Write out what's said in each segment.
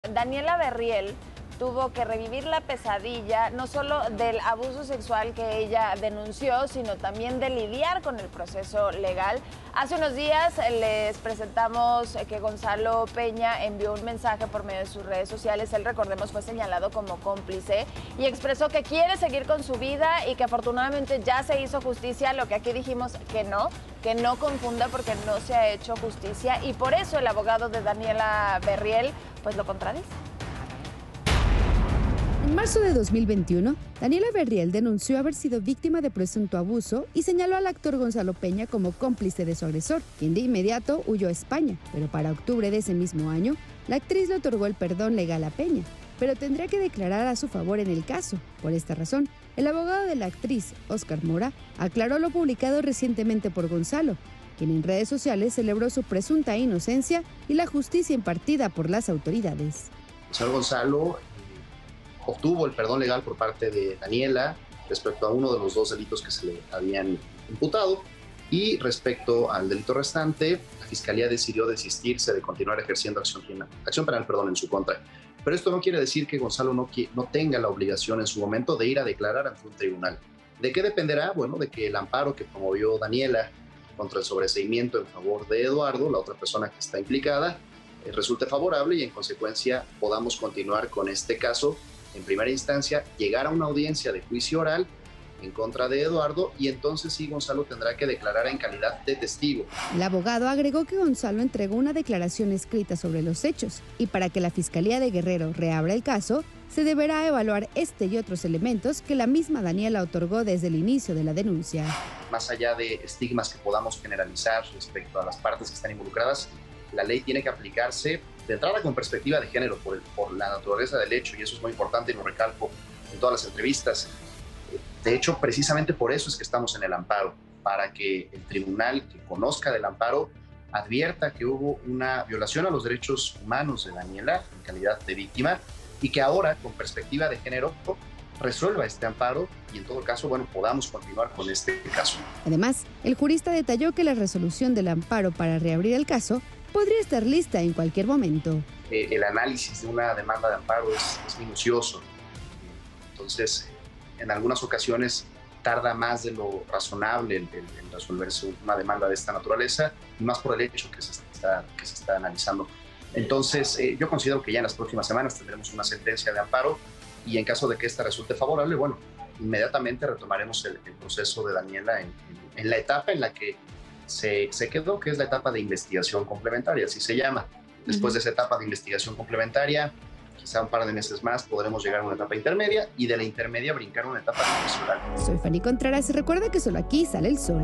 Daniela Berriel tuvo que revivir la pesadilla no solo del abuso sexual que ella denunció, sino también de lidiar con el proceso legal. Hace unos días les presentamos que Gonzalo Peña envió un mensaje por medio de sus redes sociales. Él, recordemos, fue señalado como cómplice y expresó que quiere seguir con su vida y que afortunadamente ya se hizo justicia, lo que aquí dijimos que no confunda porque no se ha hecho justicia, y por eso el abogado de Daniela Berriel pues lo contradice. En marzo de 2021, Daniela Berriel denunció haber sido víctima de presunto abuso y señaló al actor Gonzalo Peña como cómplice de su agresor, quien de inmediato huyó a España. Pero para octubre de ese mismo año, la actriz le otorgó el perdón legal a Peña, pero tendría que declarar a su favor en el caso. Por esta razón, el abogado de la actriz, Óscar Mora, aclaró lo publicado recientemente por Gonzalo, quien en redes sociales celebró su presunta inocencia y la justicia impartida por las autoridades. El señor Gonzalo obtuvo el perdón legal por parte de Daniela respecto a uno de los dos delitos que se le habían imputado, y respecto al delito restante, la Fiscalía decidió desistirse de continuar ejerciendo acción penal en su contra. Pero esto no quiere decir que Gonzalo no tenga la obligación en su momento de ir a declarar ante un tribunal. ¿De qué dependerá? Bueno, de que el amparo que promovió Daniela contra el sobreseimiento en favor de Eduardo, la otra persona que está implicada, resulte favorable y en consecuencia podamos continuar con este caso en primera instancia, llegar a una audiencia de juicio oral en contra de Eduardo, y entonces sí, Gonzalo tendrá que declarar en calidad de testigo. El abogado agregó que Gonzalo entregó una declaración escrita sobre los hechos, y para que la Fiscalía de Guerrero reabra el caso, se deberá evaluar este y otros elementos que la misma Daniela otorgó desde el inicio de la denuncia. Más allá de estigmas que podamos generalizar respecto a las partes que están involucradas, la ley tiene que aplicarse de entrada con perspectiva de género por la naturaleza del hecho, y eso es muy importante y lo recalco en todas las entrevistas. De hecho, precisamente por eso es que estamos en el amparo, para que el tribunal que conozca del amparo advierta que hubo una violación a los derechos humanos de Daniela en calidad de víctima, y que ahora, con perspectiva de género, resuelva este amparo y en todo caso, bueno, podamos continuar con este caso. Además, el jurista detalló que la resolución del amparo para reabrir el caso podría estar lista en cualquier momento. El análisis de una demanda de amparo es minucioso. Entonces, en algunas ocasiones tarda más de lo razonable en resolverse una demanda de esta naturaleza, y más por el hecho que se está analizando. Entonces, yo considero que ya en las próximas semanas tendremos una sentencia de amparo, y en caso de que esta resulte favorable, bueno, inmediatamente retomaremos el proceso de Daniela en la etapa en la que se quedó, que es la etapa de investigación complementaria, así se llama. Después de esa etapa de investigación complementaria, quizá un par de meses más, podremos llegar a una etapa intermedia, y de la intermedia brincar a una etapa profesional. Soy Fanny Contreras y recuerda que solo aquí sale el sol.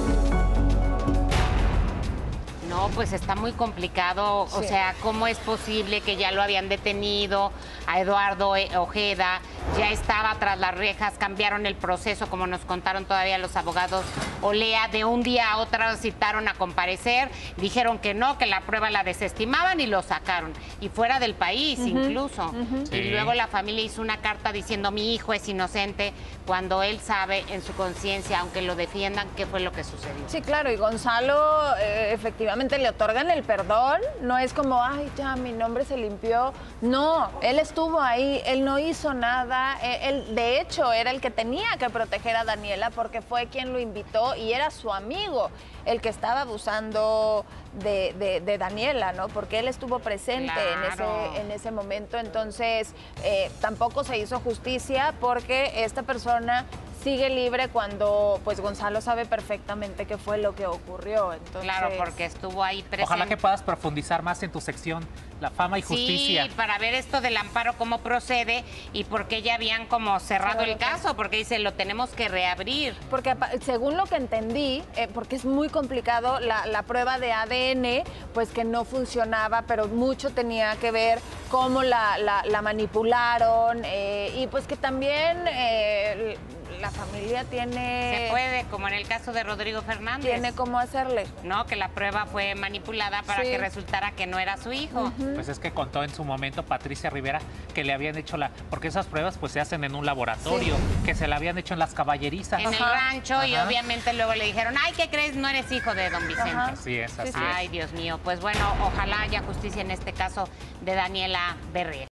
No, pues está muy complicado, sí. O sea, ¿cómo es posible que ya lo habían detenido a Eduardo Ojeda? Ya estaba tras las rejas, cambiaron el proceso, como nos contaron todavía los abogados Olea, de un día a otro citaron a comparecer, dijeron que no, que la prueba la desestimaban y lo sacaron, y fuera del país incluso. Sí. Y luego la familia hizo una carta diciendo: mi hijo es inocente, cuando él sabe en su conciencia, aunque lo defiendan, qué fue lo que sucedió. Sí, claro, y Gonzalo efectivamente le otorgan el perdón, no es como, ay, ya, mi nombre se limpió. No, él estuvo ahí, él no hizo nada, él de hecho era el que tenía que proteger a Daniela porque fue quien lo invitó y era su amigo el que estaba abusando de Daniela, ¿no? Porque él estuvo presente, claro, en ese momento. Entonces, tampoco se hizo justicia porque esta persona sigue libre cuando pues Gonzalo sabe perfectamente qué fue lo que ocurrió. Entonces... Claro, porque estuvo ahí presente. Ojalá que puedas profundizar más en tu sección, La Fama y Justicia. Sí, para ver esto del amparo, cómo procede y por qué ya habían como cerrado el caso, porque dice, lo tenemos que reabrir. Porque según lo que entendí, porque es muy complicado, la prueba de ADN, pues que no funcionaba, pero mucho tenía que ver cómo la manipularon, y pues que también la familia tiene... Se puede, como en el caso de Rodrigo Fernández. Tiene cómo hacerle. No, que la prueba fue manipulada para que resultara que no era su hijo. Pues es que contó en su momento Patricia Rivera que le habían hecho porque esas pruebas pues se hacen en un laboratorio, que se la habían hecho en las caballerizas. En el rancho y obviamente luego le dijeron, ay, ¿qué crees? No eres hijo de don Vicente. Así es, así es. Ay, Dios mío. Pues bueno, ojalá haya justicia en este caso de Daniela Berriel.